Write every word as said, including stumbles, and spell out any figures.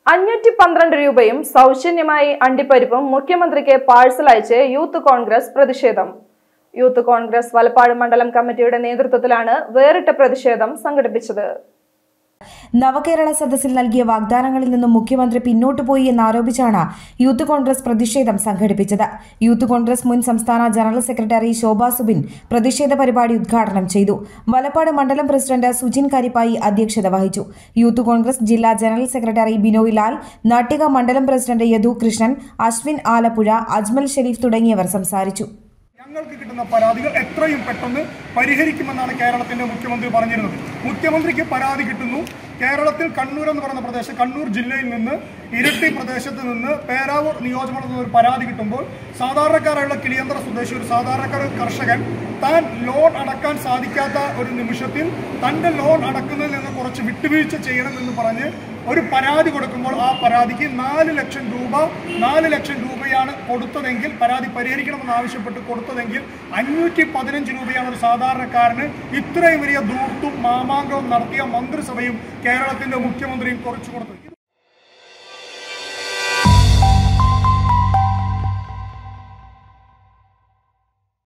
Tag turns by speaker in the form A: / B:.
A: അഞ്ഞൂറ്റി പന്ത്രണ്ട് രൂപയും സൗജന്യമായി അണ്ടിപ്പരിപ്പും മുഖ്യമന്ത്രിക്ക് പാഴ്സൽ അയച്ച് യൂത്ത് കോൺഗ്രസ് പ്രതിഷേധം. യൂത്ത് കോൺഗ്രസ് വലപ്പാട് മണ്ഡലം കമ്മിറ്റിയുടെ നേതൃത്വത്തിലാണ് വേറിട്ട പ്രതിഷേധം സംഘടിപ്പിച്ചത്.
B: നവകേരള സദസ്സിൽ നൽകിയ വാഗ്ദാനങ്ങളിൽ നിന്നും മുഖ്യമന്ത്രി പിന്നോട്ടു പോയി എന്നാരോപിച്ചാണ് യൂത്ത് കോൺഗ്രസ് പ്രതിഷേധം സംഘടിപ്പിച്ചത്. യൂത്ത് കോൺഗ്രസ് മുൻ സംസ്ഥാന ജനറൽ സെക്രട്ടറി ശോഭ സുബിൻ പ്രതിഷേധ പരിപാടി ഉദ്ഘാടനം ചെയ്തു. വലപ്പാട് മണ്ഡലം പ്രസിഡന്റ് സുജിൻ കരിപ്പായി അധ്യക്ഷത വഹിച്ചു. യൂത്ത് കോൺഗ്രസ് ജില്ലാ ജനറൽ സെക്രട്ടറി ബിനോയ് ലാൽ, നാട്ടിക മണ്ഡലം പ്രസിഡന്റ് യദു കൃഷ്ണൻ, അശ്വിൻ ആലപ്പുഴ, അജ്മൽ ഷെരീഫ് തുടങ്ങിയവർ സംസാരിച്ചു.
C: ഞങ്ങൾക്ക് കിട്ടുന്ന പരാതികൾ എത്രയും പെട്ടെന്ന് പരിഹരിക്കുമെന്നാണ് കേരളത്തിന്റെ മുഖ്യമന്ത്രി പറഞ്ഞിരുന്നത്. മുഖ്യമന്ത്രിക്ക് പരാതി കിട്ടുന്നു. കേരളത്തിൽ കണ്ണൂർ എന്ന് പറയുന്ന പ്രദേശം, കണ്ണൂർ ജില്ലയിൽ നിന്ന് ഇരിട്ടി പ്രദേശത്ത് നിന്ന് പേരാവൂർ നിയോജകമണ്ഡലത്തിൽ നിന്ന് ഒരു പരാതി കിട്ടുമ്പോൾ സാധാരണക്കാരായുള്ള കിളിയന്തറ സ്വദേശി ഒരു സാധാരണക്കാർ കർഷകൻ താൻ ലോൺ അടക്കാൻ സാധിക്കാത്ത ഒരു നിമിഷത്തിൽ തൻ്റെ ലോൺ അടക്കുന്നതിൽ നിന്ന് കുറച്ച് വിട്ടുവീഴ്ച ചെയ്യണമെന്ന് പറഞ്ഞ് ഒരു പരാതി കൊടുക്കുമ്പോൾ ആ പരാതിക്ക് നാല് ലക്ഷം രൂപ നാല് ലക്ഷം രൂപയാണ് കൊടുത്തതെങ്കിൽ, പരാതി പരിഹരിക്കണമെന്ന് ആവശ്യപ്പെട്ട് കൊടുത്തതെങ്കിൽ അഞ്ഞൂറ്റി പതിനഞ്ച് രൂപയാണ് ഒരു സാധാരണക്കാരന് ഇത്രയും വലിയ ധൂർത്തും മാമാങ്കവും നടത്തിയ മന്ത്രിസഭയും കേരളത്തിന്റെ മുഖ്യമന്ത്രിയും കുറച്ചു കൊടുത്തത്.